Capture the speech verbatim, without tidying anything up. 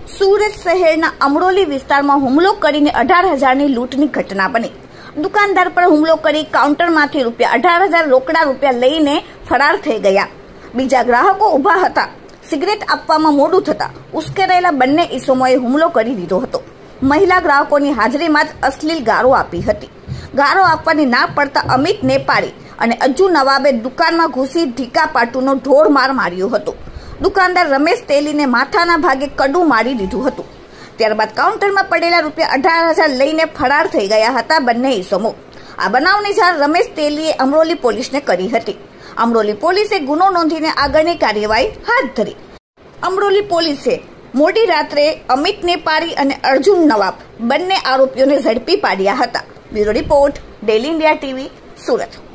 સુરત શહેરના અમરોલી વિસ્તારમાં હુમલો કરીને અઢાર હજારની લૂંટની ઘટના બની। દુકાનદાર પર હુમલો કરી કાઉન્ટરમાંથી રૂપિયા અઢાર હજાર રોકડા રૂપિયા લઈને ફરાર થઈ ગયા। બીજા ગ્રાહકો ઊભા હતા। સિગરેટ આપવામાં મોડું થતા ઉશ્કેરાયેલા બંને ઈસમોએ હુમલો કરી દીધો હતો। મહિલા ગ્રાહકોની હાજરીમાં જ અશ્લીલ ગાળો આપી હતી। ગાળો આપવાની ના પડતા અમિત નેપાળી અને અજ્જુ નવાબે દુકાનમાં ઘૂસી ઢીકા પાટુનો ઢોર માર માર્યો હતો। દુકાનદાર રમેશ તેલીને માથાના ભાગે કડું મારી દીધું હતું। ત્યારબાદ કાઉન્ટરમાં પડેલા રૂપિયા અઢાર હજાર લઈને ફરાર થઈ ગયા હતા બંને ઈસમો। આ બનાવની જાણ રમેશ તેલીએ અમરોલી પોલીસને કરી હતી। અમરોલી પોલીસે ગુનો નોંધીને આગળની કાર્યવાહી હાથ ધરી। અમરોલી પોલીસે મોડી રાત્રે અમિત નેપાળી અને અર્જુન નવાબ બંને આરોપીઓને ઝડપી પાડ્યા હતા। Bureau report, daily India TV, Surat.